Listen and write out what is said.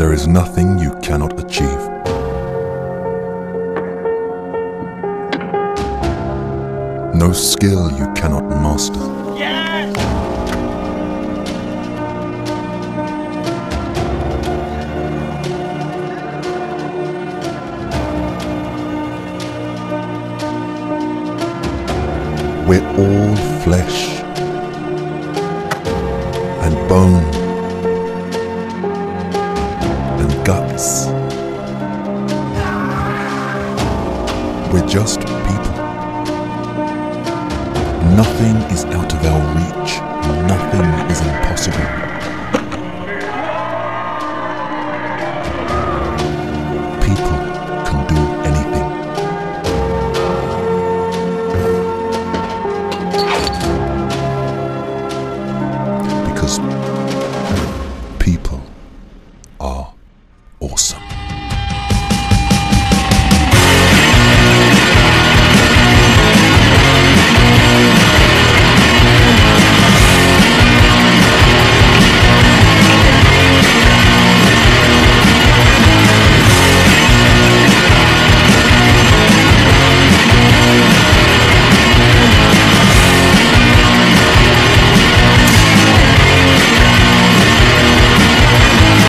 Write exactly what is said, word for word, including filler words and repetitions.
There is nothing you cannot achieve. No skill you cannot master. Yes! We're all flesh and bone and guts. We're just people. Nothing is out of our reach. Nothing